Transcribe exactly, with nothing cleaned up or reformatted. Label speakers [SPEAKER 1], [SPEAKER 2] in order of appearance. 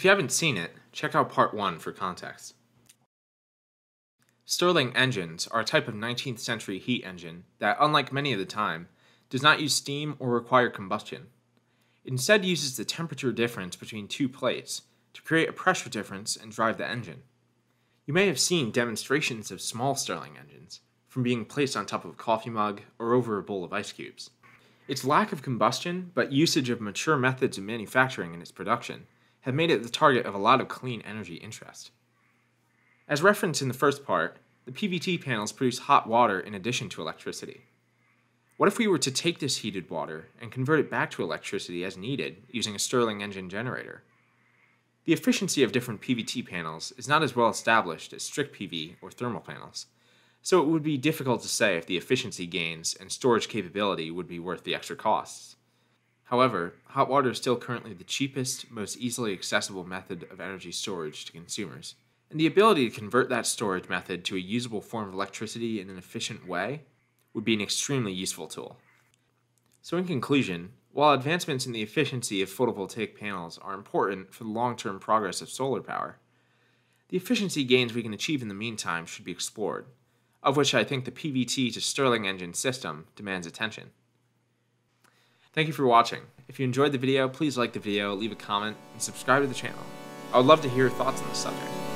[SPEAKER 1] you haven't seen it, check out part one for context. Stirling engines are a type of nineteenth century heat engine that, unlike many of the time, does not use steam or require combustion. It instead uses the temperature difference between two plates to create a pressure difference and drive the engine. You may have seen demonstrations of small Stirling engines, from being placed on top of a coffee mug or over a bowl of ice cubes. Its lack of combustion, but usage of mature methods of manufacturing in its production, have made it the target of a lot of clean energy interest. As referenced in the first part, the P V T panels produce hot water in addition to electricity. What if we were to take this heated water and convert it back to electricity as needed using a Stirling engine generator? The efficiency of different P V T panels is not as well established as strict P V or thermal panels, so it would be difficult to say if the efficiency gains and storage capability would be worth the extra costs. However, hot water is still currently the cheapest, most easily accessible method of energy storage to consumers, and the ability to convert that storage method to a usable form of electricity in an efficient way would be an extremely useful tool. So in conclusion, while advancements in the efficiency of photovoltaic panels are important for the long-term progress of solar power, the efficiency gains we can achieve in the meantime should be explored, of which I think the P V T to Stirling engine system demands attention. Thank you for watching. If you enjoyed the video, please like the video, leave a comment, and subscribe to the channel. I would love to hear your thoughts on this subject.